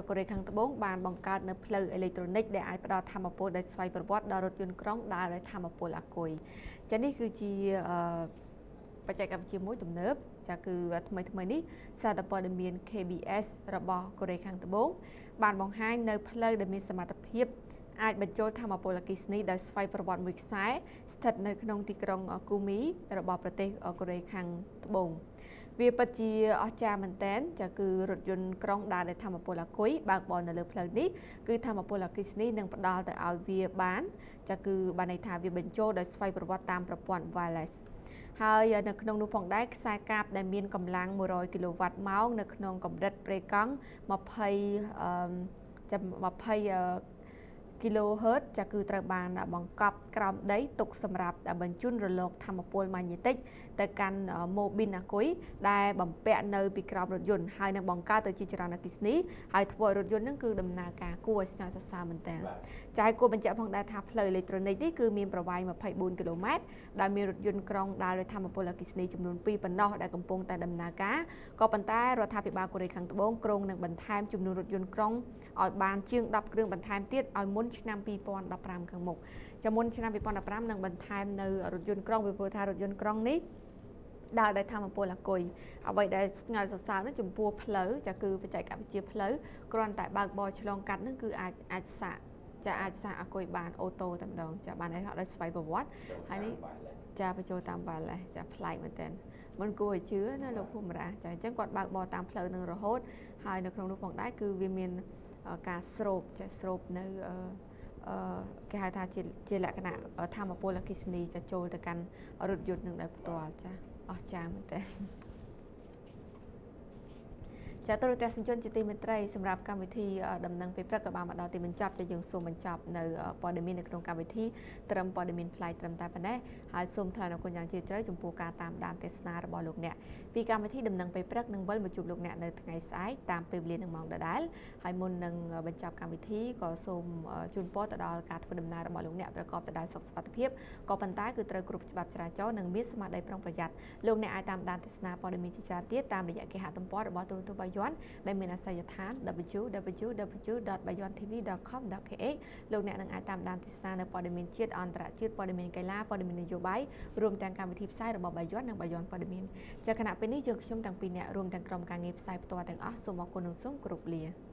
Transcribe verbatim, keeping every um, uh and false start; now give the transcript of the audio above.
កូរ៉េខាងត្បូងបានបង្កើតនៅផ្លូវអេឡិចត្រូនិកដែលអាចផ្ដល់ធម្មពលដោយស្វ័យប្រវត្តិដល់រថយន្តក្រុងដើរដោយធម្មពលអាគុយចានេះគឺជាបច្ចេកវិទ្យាមួយទំនើបចាគឺថ្មីថ្មីនេះសារព័ត៌មាន K B S របស់កូរ៉េខាងត្បូងបានបង្ហាញនៅផ្លូវដែលមានសមត្ថភាពអាចបញ្ចូលធម្មពលអគ្គិសនីដោយស្វ័យប្រវត្តិមួយខ្សែស្ថិតនៅក្នុងទីក្រុងគូមីរបស់ប្រទេសកូរ៉េខាងត្បូងវាពិតជាអស្ចារ្យមែនទែនចាគឺរថយន្តក្រុងដើរដោយធម្មពលអាគុយបើកបរនៅលើផ្លូវនេះគឺធម្មពលអគ្គិសនីនឹងផ្ដល់ទៅឲ្យវាបានចាគឺបានន័យថាវាបញ្ចូលដោយស្វ័យប្រវត្តិតាមប្រព័ន្ធ wireless ហើយនៅក្នុងនោះផងដែរខ្សែកាបដែលមានកម្លាំងមួយរយគីឡូវ៉ាត់ម៉ោងនៅក្នុងកម្រិតប្រេកង់20គីឡូហឺតចាគឺត្រូវបានបង្កប់ក្រោមដីទុកសម្រាប់បញ្ជូនរលកធម្មពលម៉ាញ៉េទិកទៅកាន់ម៉ូប៊ីនអាគុយដែលបំពាក់នៅពីក្រោមរថយន្តហើយនឹងបង្កើតទៅជាចរន្តអគ្គិសនីហើយធ្វើឲ្យរថយន្តនឹងគឺដំណើរការគួរឲ្យស្ញើសរសើរមែនតើចាឲ្យគួរបញ្ជាក់ផងដែរថាផ្លូវអេឡិចត្រូនិកនេះគឺមានប្រវែងម្ភៃបួនគីឡូម៉ែត្រដែលមានរថយន្តក្រុងដើរដោយធម្មពលអគ្គិសនីចំនួនពីរប៉ុណ្ណោះដែលកំពុងតែដំណើរការក៏ប៉ុន្តែរដ្ឋាភិបាលកូរ៉េខាងត្បូងក្រុងនឹងបន្ថែមចំនួនរថយន្តក្រុងឲ្យបានជាងដប់គ្រឿងបន្ថែមទៀតឲ្យមុនឆ្នាំពីរពាន់ដប់ប្រាំខាងមុខចាំមុនឆ្នាំពីរពាន់ដប់ប្រាំនឹងបន្ថែមនៅរថយន្តក្រុងពីព្រោះថារថយន្តក្រុងនេះដើរដោយធម្មពលអាគុយអ្វីដែលស្ងើសរសើរនោះចំពោះផ្លូវចាគឺបច្ចេកវិទ្យាផ្លូវគ្រាន់តែបើកបរឆ្លងកាត់នឹងគឺអាចអាចសាកចាអាចសាកអាគុយបានអូតូតែម្ដងចាបានឲ្យដោយស្វ័យប្រវត្តិហើយនេះចាបញ្ចូលតាមបាល់លេសចាប្លែកមែនតើមិនគួរឲ្យជឿណាលោកភូមិរាចាអញ្ចឹងគាត់បើកបរតាមផ្លូវនឹងរហូតហើយនៅក្នុងនោះផងដែរគឺវាមានការស្រូបចាស្រូបនៅអឺគេហៅថាជាជាលក្ខណៈធម្មពលអគ្គិសនីចាចូលទៅកាន់រថយន្តនឹងដោយផ្ទាល់ចាអស្ចារ្យមែនតើចាទូរទស្សនិកជនជាទីមេត្រីសម្រាប់កម្មវិធីដំណឹងពេលព្រឹកក៏បានមកដល់ទីបញ្ចប់ចាយើងសូមបញ្ចប់នៅព័ត៌មាននៅក្នុងកម្មវិធីត្រឹមព័ត៌មានផ្លាយត្រឹមតែប៉ុណ្ណេះហើយសូមថ្លែងអរគុណយ៉ាងជ្រាលជ្រៅចំពោះការតាមដានទស្សនារបស់លោកអ្នកពីកម្មវិធីដំណឹងពេលព្រឹកនឹងវិលមកជួបលោកអ្នកនៅថ្ងៃស្អែកតាមពេលវេលានឹងម៉ោងដដែលហើយមុននឹងបញ្ចប់កម្មវិធីក៏សូមជូនពរទៅដល់ការធ្វើដំណើររបស់លោកអ្នកប្រកបទៅដោយសុខសុវត្ថិភាពក៏ប៉ុន្តែគឺត្រូវគ្រប់ច្បាប់ចរាចរណ៍និងមានស្មារតីប្រុងប្រយ័ត្នលោកអ្នកអាចតាមដានទស្សនាព័ត៌មានជាច្រើនទៀតតាមរយៈគេហទំព័ររបស់ទូរទស្សន៍បាយ័នដែលមានអាសយដ្ឋាន w w w ដត bayon t v ដត com ដត k h លោកអ្នកនឹងអាចតាមដានទស្សនានៅព័ត៌មានជាតិអន្តរជាតិព័ត៌មានកីឡាព័ត៌មាននយោបាយរួមទាំងកម្មវិធីផ្សាយរបស់បាយ័ននិងបាយ័នព័ត៌មានចាគណៈពេលនេះយើងខ្ញុំទាំងពីរអ្នករួមទាំងក្រុមការងារផ្សាយផ្ទាល់ទាំងអស់សូមអរគុណនិងសូមគោរពលា